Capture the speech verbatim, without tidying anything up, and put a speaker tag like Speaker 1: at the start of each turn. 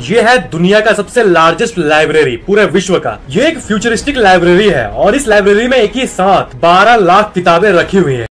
Speaker 1: ये है दुनिया का सबसे लार्जेस्ट लाइब्रेरी पूरे विश्व का। ये एक फ्यूचरिस्टिक लाइब्रेरी है और इस लाइब्रेरी में एक ही साथ बारह लाख किताबें रखी हुई है।